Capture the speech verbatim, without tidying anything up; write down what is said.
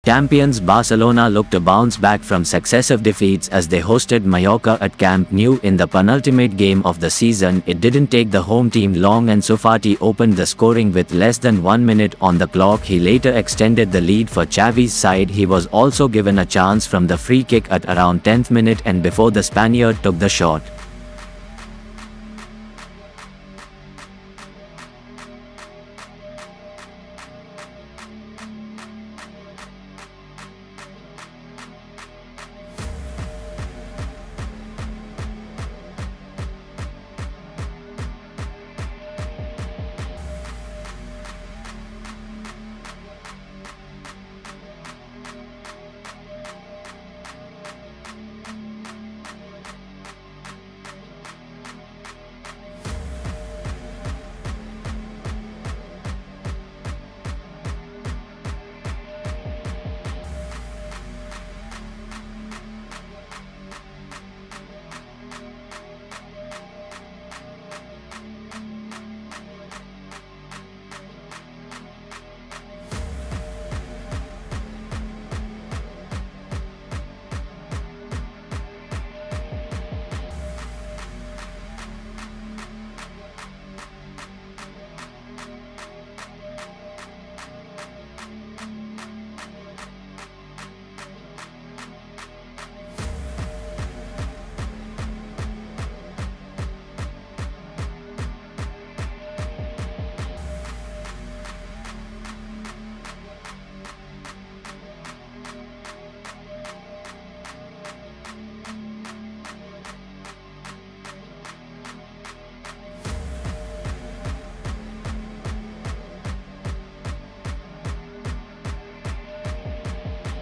Champions Barcelona looked to bounce back from successive defeats as they hosted Mallorca at Camp Nou in the penultimate game of the season. It didn't take the home team long and Ansu Fati opened the scoring with less than one minute on the clock. He later extended the lead for Xavi's side. He was also given a chance from the free kick at around tenth minute and before the Spaniard took the shot.